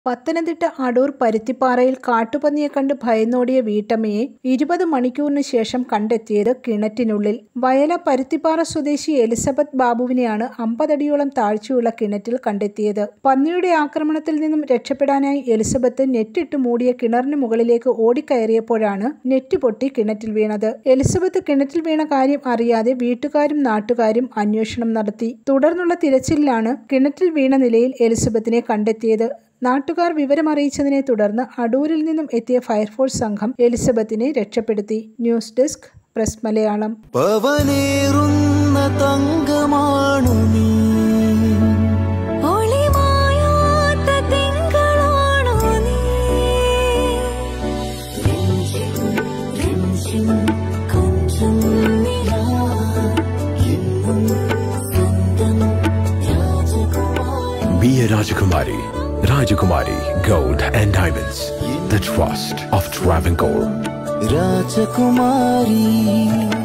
പത്തനംതിട്ട അടൂർ പരുത്തിപ്പാറയിൽ കാട്ടുപന്നിയെ കണ്ട് ഭയന്നോടിയ വീട്ടമ്മയെ 20 മണിക്കൂറിന് ശേഷം കണ്ടെത്തിയത് കിണറ്റിനുള്ളിൽ. വയല പരുത്തിപ്പാറ സ്വദേശി എലിസബത്ത് ബാബുവിനെയാണ് 50 അടിയോളം താഴ്ചയുള്ള കിണറ്റിൽ കണ്ടെത്തിയത്. പന്നിയുടെ ആക്രമണത്തിൽ നിന്നും രക്ഷപ്പെടാനായി എലിസബത്ത് നെറ്റിട്ട് മൂടിയ കിണറിന് മുകളിലേക്ക് ഓടിക്കയറിയപ്പോഴാണ് നെറ്റ് പൊട്ടി കിണറ്റിൽ വീണത്. എലിസബത്ത് കിണറ്റിൽ വീണ കാര്യം അറിയാതെ വീട്ടുകാരും നാട്ടുകാരും അന്വേഷണം നടത്തി. തുടർന്നുള്ള തിരച്ചിലിലാണ് കിണറ്റിൽ വീണ നിലയിൽ എലിസബത്തിനെ കണ്ടെത്തിയത്. നാട്ടുകാർ വിവരമറിയിച്ചതിനെ തുടർന്ന് അടൂരിൽ നിന്നും എത്തിയ ഫയർഫോഴ്സ് സംഘം എലിസബത്തിനെ രക്ഷപ്പെടുത്തി. News desk press Malayalam. Be a Rajakumari. Rajakumari Gold and Diamonds, the trust of Travancore. Rajakumari.